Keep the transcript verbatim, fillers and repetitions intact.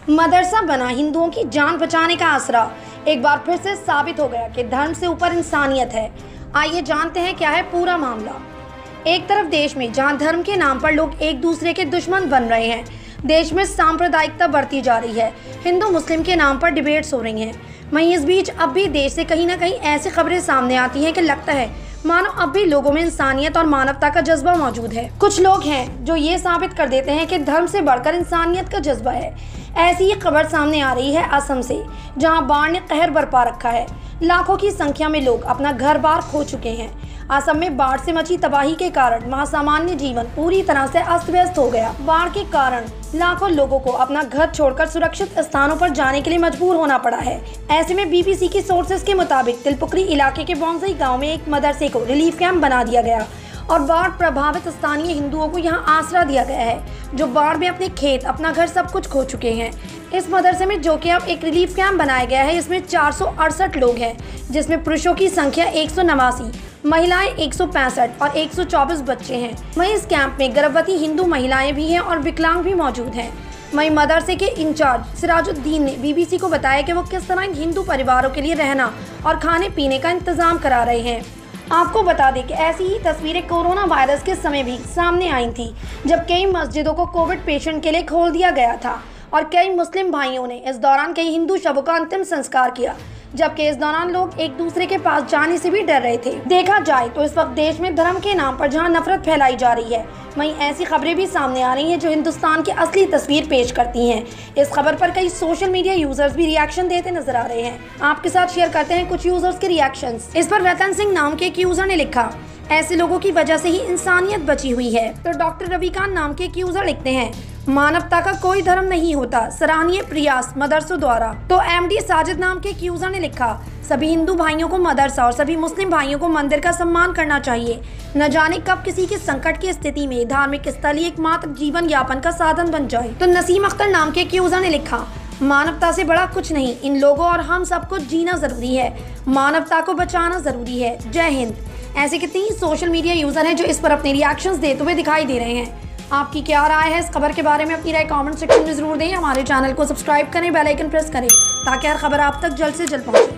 मदरसा बना हिंदुओं की जान बचाने का आसरा। एक बार फिर से साबित हो गया कि धर्म से ऊपर इंसानियत है। आइए जानते हैं क्या है पूरा मामला। एक तरफ देश में जहां धर्म के नाम पर लोग एक दूसरे के दुश्मन बन रहे हैं, देश में सांप्रदायिकता बढ़ती जा रही है, हिंदू मुस्लिम के नाम पर डिबेट्स हो रही हैं, वहीं इस बीच अब भी देश से कहीं ना कहीं ऐसी खबरें सामने आती हैं कि लगता है मानो अब भी लोगों में इंसानियत और मानवता का जज्बा मौजूद है। कुछ लोग हैं जो ये साबित कर देते हैं कि धर्म से बढ़कर इंसानियत का जज्बा है। ऐसी ही खबर सामने आ रही है असम से, जहां बाढ़ ने कहर बरपा रखा है। लाखों की संख्या में लोग अपना घर बार खो चुके हैं। असम में बाढ़ से मची तबाही के कारण वहां सामान्य जीवन पूरी तरह से अस्त व्यस्त हो गया। बाढ़ के कारण लाखों लोगों को अपना घर छोड़कर सुरक्षित स्थानों पर जाने के लिए मजबूर होना पड़ा है। ऐसे में बीबीसी की सोर्सेज के मुताबिक तिलपुकरी इलाके के बोंसई गांव में एक मदरसे को रिलीफ कैंप बना दिया गया और बाढ़ प्रभावित स्थानीय हिंदुओं को यहां आसरा दिया गया है, जो बाढ़ में अपने खेत, अपना घर सब कुछ खो चुके हैं। इस मदरसे में जो कि अब एक रिलीफ कैंप बनाया गया है, इसमें चार सौ अड़सठ लोग हैं, जिसमें पुरुषों की संख्या एक सौ नवासी, महिलाएं एक सौ पैंसठ और एक सौ चौबीस बच्चे हैं। वहीं इस कैंप में गर्भवती हिंदू महिलाएं भी हैं और विकलांग भी मौजूद हैं। वहीं मदरसे के इंचार्ज सिराजुद्दीन ने बीबीसी को बताया कि वो किस तरह हिंदू परिवारों के लिए रहना और खाने पीने का इंतजाम करा रहे हैं। आपको बता दें कि ऐसी ही तस्वीरें कोरोना वायरस के समय भी सामने आई थी, जब कई मस्जिदों को कोविड पेशेंट के लिए खोल दिया गया था और कई मुस्लिम भाइयों ने इस दौरान कई हिंदू शवों का अंतिम संस्कार किया, जबकि इस दौरान लोग एक दूसरे के पास जाने से भी डर रहे थे। देखा जाए तो इस वक्त देश में धर्म के नाम पर जहां नफरत फैलाई जा रही है, वहीं ऐसी खबरें भी सामने आ रही हैं जो हिंदुस्तान की असली तस्वीर पेश करती हैं। इस खबर पर कई सोशल मीडिया यूजर्स भी रिएक्शन देते नजर आ रहे हैं। आपके साथ शेयर करते हैं कुछ यूजर्स के रिएक्शंस। इस पर रतन सिंह नाम के एक यूजर ने लिखा, ऐसे लोगों की वजह से ही इंसानियत बची हुई है। तो डॉक्टर रविकांत नाम के एक यूजर लिखते हैं, मानवता का कोई धर्म नहीं होता, सराहनीय प्रयास मदरसों द्वारा। तो एमडी साजिद नाम के एक यूजर ने लिखा, सभी हिंदू भाइयों को मदरसा और सभी मुस्लिम भाइयों को मंदिर का सम्मान करना चाहिए। न जाने कब किसी के संकट की स्थिति में धार्मिक स्थल ही एकमात्र जीवन यापन का साधन बन जाए। तो नसीम अख्तर नाम के एक यूजर ने लिखा, मानवता से बड़ा कुछ नहीं, इन लोगों और हम सबको जीना जरूरी है, मानवता को बचाना जरूरी है। जय हिंद। ऐसे कितने ही सोशल मीडिया यूजर हैं जो इस पर अपने रिएक्शंस देते हुए दिखाई दे रहे हैं। आपकी क्या राय है इस खबर के बारे में? अपनी राय कमेंट सेक्शन में जरूर दें। हमारे चैनल को सब्सक्राइब करें, बेल आइकन प्रेस करें ताकि हर खबर आप तक जल्द से जल्द पहुंचे।